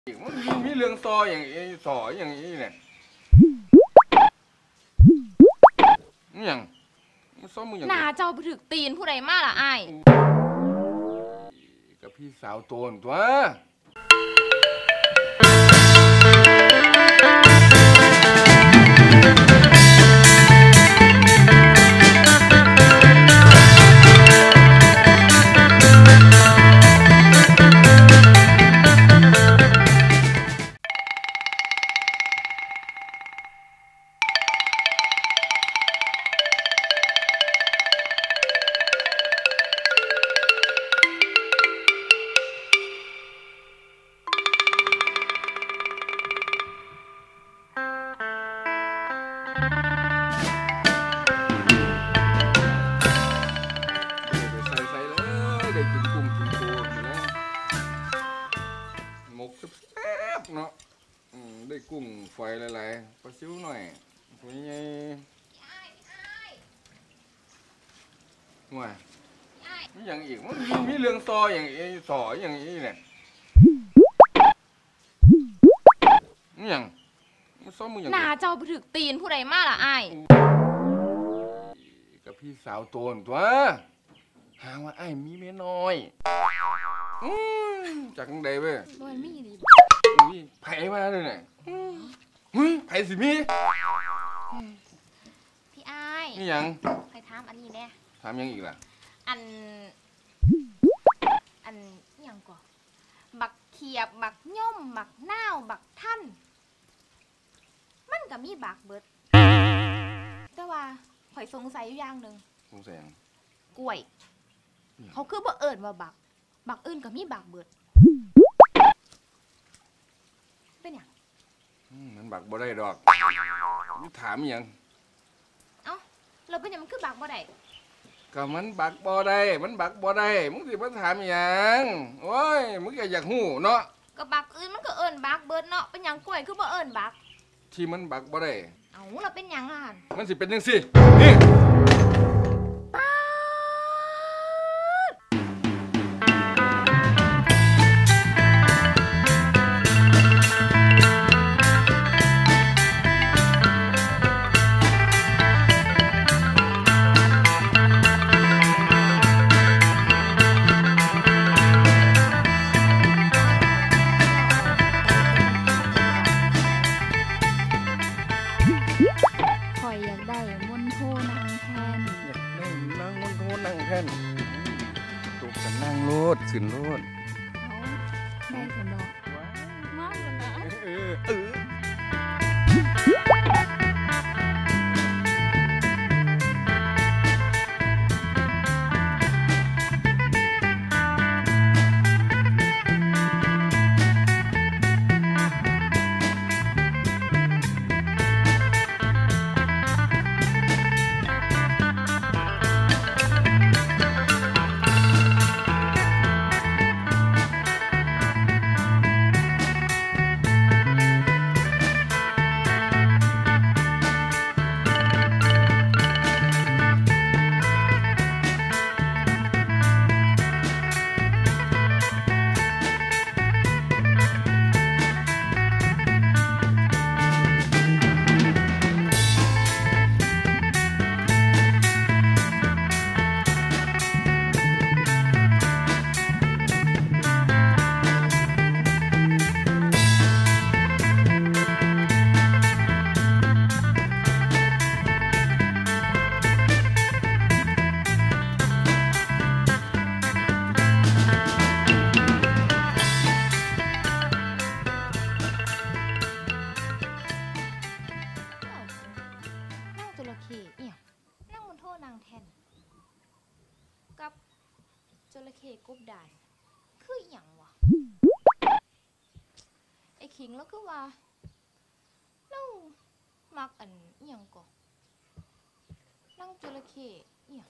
มันมีเรื่องซออย่างสออย่างนี้เนี่ยอย่างมันซ้อมมืออย่างหน้าเจ้าไปถึกตีนผู้ใดมาล่ะอ้ายกับพี่สาวโตนตัวเนาะได้กุ้งไฟหลายๆปลาซิวหน่อยตัวใหญ่ว่ามีอย่างอีกมันมีเรื่องซออย่างสออย่างนี้เนี่ยอย่างมันซ้อมมืออย่างหน้าเจ้าไปถึกตีนผู้ใดมาล่ะอ้ายกับพี่สาวโตนตัวหาว่าไอ้มีเมียน้อยจากไหนเว้ยบ่มีดิไผ่มาเลยเนี่ยไผ่สิมีพี่อ้ายนี่ยังใครถามอันนี้แน่ถามยังอีกล่ะอันยังก่อบักเขียบบักย่อมบักนาวบักท่านมันก็มีบักเบิดแต่ว่าข่อยสงสัยอยู่อย่างหนึ่งสงสัยยังกล้วยเขาคือบ่เอิญว่าบักอื่นก็มีบักเบิดเป็นอย่างมันบักบ่ได้ดอกนี่ถามยังเอ้าเราเป็นอย่างมันคือบักบ่ได้ก็มันบักบ่ได้มันบักบ่ได้มึงสิมาถามยังโอ้ยมึงก็อยากหู้เนาะก็บักอื่นมันก็เอิญบักเบิดเนาะเป็นอย่างกล้วยคือบ่เอิญบักที่มันบักบ่ได้เอ้าเราเป็นอย่างอ่ะมันสิเป็นจังซี่นี่ตุกกันนั่งโลดขึ้นโลดได้เห็นบอกมากเลยนะกับจระเข้กบดานคืออย่างวะไอ้คิงแล้วคือว่าเรามักอันอย่างก่อนั่งจระเข้อย่าง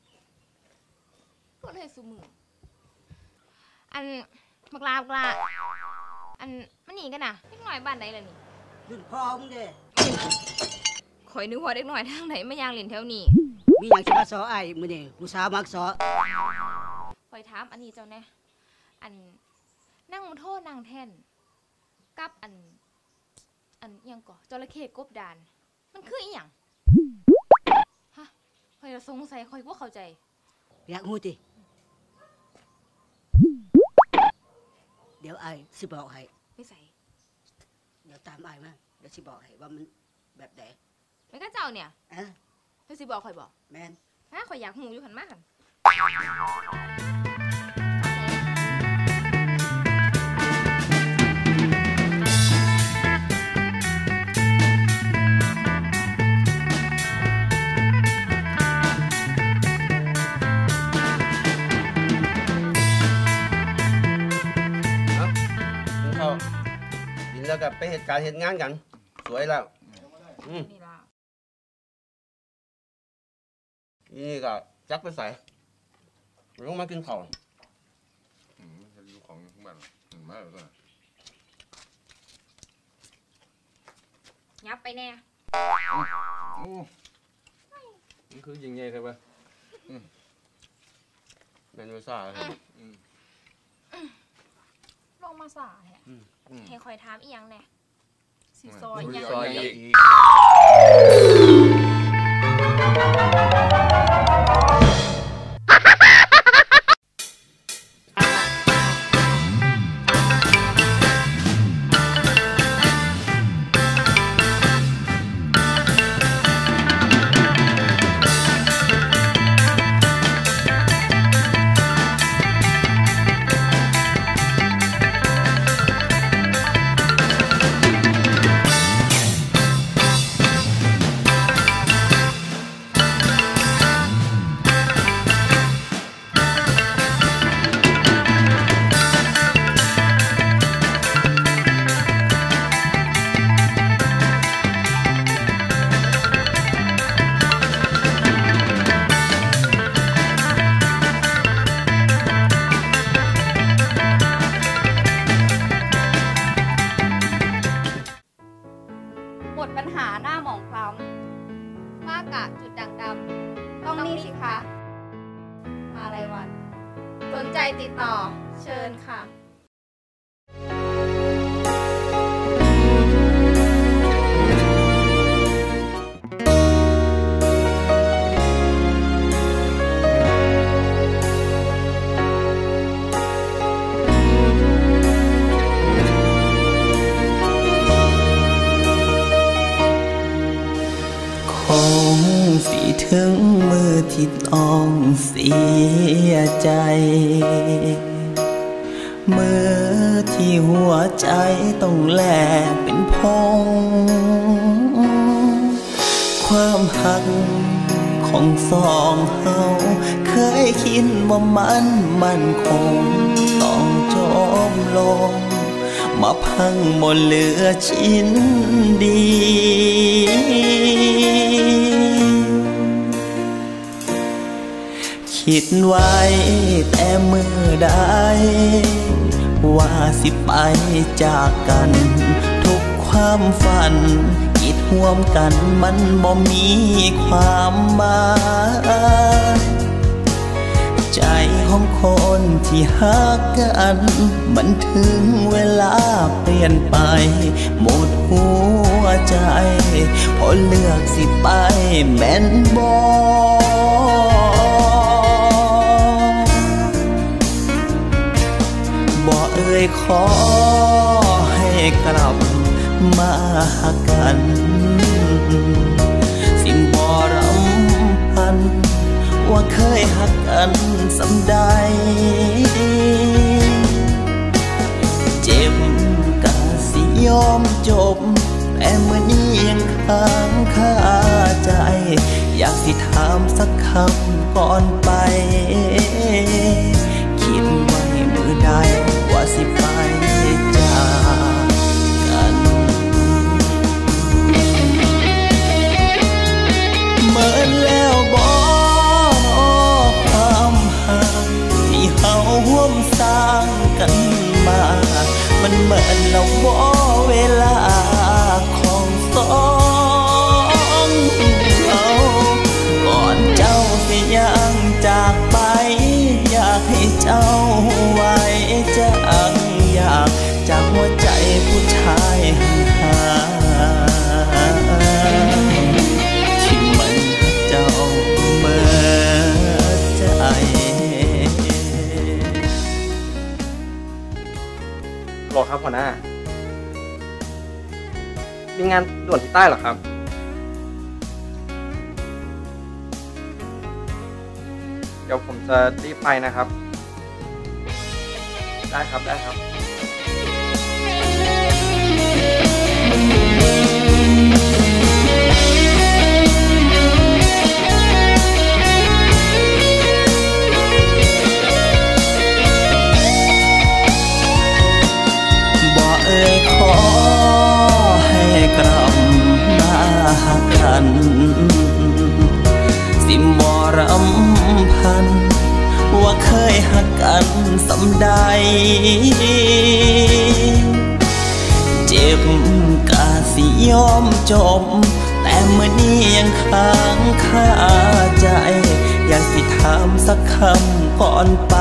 ก็เลยสูมืออันบักลาอันมันหนีกันนะเล็กหน่อยบ้านไหนล่ะนี่รุ่นพ่อมึงเด้ข่อยนึกว่าเล็กหน่อยทางไหนไม่ยางเล่นแถวนี้มีอย่างสิมาสอไอ้มื้อนี้ผู้สาวมักสอข่อยถามอันนี้เจ้าแน่อันนั่งโทษนางแท่นกับอันอิหยังก่อจระเข้กบดานมันคืออีหยังฮะข่อยสงสัยข่อยบ่เข้าใจอยากฮู้ติเดี๋ยวไอ้สิบอกให้ไม่ใส่เดี๋ยวตามไอ้มาเดี๋ยวสิบอกให้ว่ามันแบบใดไม่ก็เจ้าเนี่ยเธอสิบอกข่อยบอกแม่นฮะข่อยอยากหูอยู่หันมาหันแล้วก็ไปเหตุการณ์เหตุงานกันสวยแล้วนี่ก็จักไปใส่ลงมากินข้าวจะดูของบ้านมาแล้วก็ยับไปแน่นี่คือยิงไงครับวะเมนูซ่าลงมาสาแฮะให้คอยถามอีหยังแน่สิซอยอีกหมดปัญหาหน้าหมองคล้ำมากกะจุดด่างดำต้องนี่สิคะมาอะไรวันสนใจติดต่อเชิญค่ะสิถึงมือที่ต้องเสียใจมือที่หัวใจต้องแหลกเป็นพงความหักของสองเฮาเคยคิดว่ามันคงต้องจบลงมาพังหมดเหลือชิ้นดีคิดไว้แต่เมื่อใดว่าสิไปจากกันทุกความฝันคิดร่วมกันมันบ่มีความหมายใจของคนที่ฮักกันมันถึงเวลาเปลี่ยนไปหมดหัวใจพอเลือกสิไปแม่นบ่เอ่ยขอให้กลับมาหากันสิบ่รำพันว่าเคยหักกันสำใดเจ็บกะสิยอมจบแต่เมื่อนี้ยังค้างคาใจอยากสิถามสักคำก่อนไปคิดไว้มือใดว่าสิไปจากกันเหมือนแล้วบ่ความห่างที่เฮาร่วมสร้างกันมามันเหมือนแล้วบ่เวลาของสองเราก่อนเจ้าสิยังจากไปอยากให้เจ้าไว้จังอย่างมีงานด่วนที่ใต้เหรอครับ เดี๋ยวผมจะรีบไปนะครับ ได้ครับ ได้ครับบ่เอ่ยขอให้กลับมาหากัน สิบ่รำพันว่าเคยหักกันสำใด เจ็บกาสิยอมจบ แต่เมื่อนี้ยังค้างคาใจ อยากสิถามสักคำก่อนไป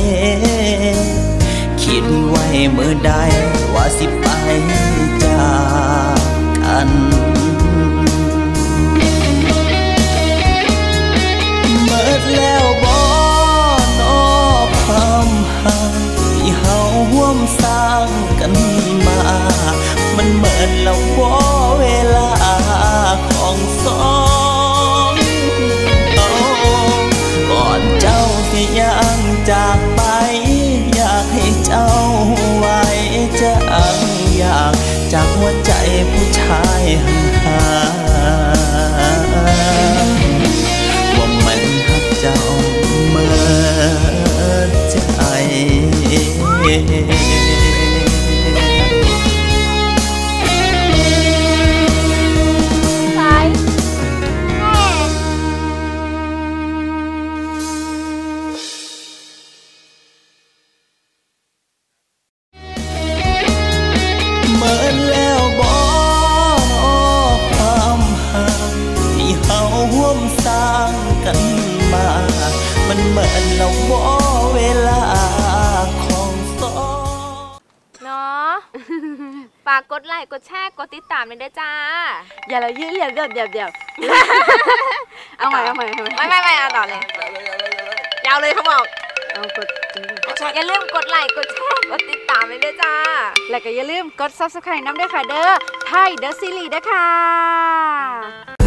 คิดไว้เมื่อใดว่าสิไปจากกันเมิดแล้วบ่นอความห่างที่เฮาร่วมสร้างกันมา มันเมิดแล้วบ่เวลาของสองก่อนเจ้าสิย่างจากไปอยากให้เจ้าไว้จะอยากจากหัวใจผู้ชายห่างๆว่ามันหักเจ้าเมื่อใจสายแม่เมินแล้วบ่นอความห่างที่เฮาร่วมสร้างกันมา มันเมินแล้วบ่เวลาของสองเนาะ ฝากกดไลค์กดแชร์กดติดตามเลยด้วยจ้าอย่าเรายืดเดี๋ยวเอาใหม่ไม่เอาต่อเลย ยาวเลยเขาบอกเอากดอย่าลืมกดไลค์กดแชร์กดติดตามเลยด้วยจ้าแล้วก็อย่าลืมกด Subscribe น้ำด้วยค่ะเด้อไทยเดอะซีรีส์ด้วยค่ะ